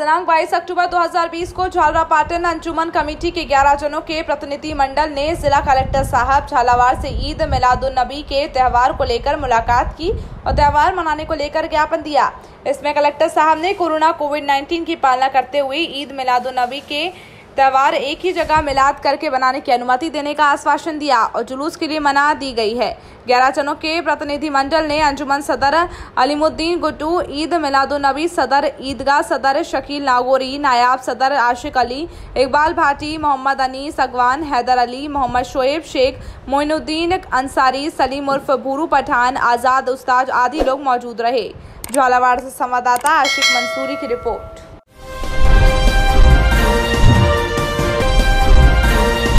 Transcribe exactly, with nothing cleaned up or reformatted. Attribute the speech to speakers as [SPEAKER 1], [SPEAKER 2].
[SPEAKER 1] दिनांक बाईस अक्टूबर दो हज़ार बीस को झालरापाटन अंजुमन कमेटी के ग्यारह जनों के प्रतिनिधि मंडल ने जिला कलेक्टर साहब झालावाड़ से ईद मिलादुन्नबी के त्यौहार को लेकर मुलाकात की और त्यौहार मनाने को लेकर ज्ञापन दिया। इसमें कलेक्टर साहब ने कोरोना कोविड नाइन्टीन की पालना करते हुए ईद मिलादुन्नबी के त्यौहार एक ही जगह मिलाद करके बनाने की अनुमति देने का आश्वासन दिया और जुलूस के लिए मना दी गई है। ग्यारह जनों के प्रतिनिधि मंडल ने अंजुमन सदर अलीमुद्दीन गुड्डू, ईद मिलादुन्नबी सदर ईदगाह सदर शकील नागौरी, नायाब सदर आशिक अली, इकबाल भाटी, मोहम्मद अनीस अगवान, हैदर अली, मोहम्मद शोएब शेख, मोइनुद्दीन अंसारी, सलीम उर्फ भूरू पठान, आज़ाद उस्ताद आदि लोग मौजूद रहे। झालावाड़ से संवाददाता आशिक मंसूरी की रिपोर्ट।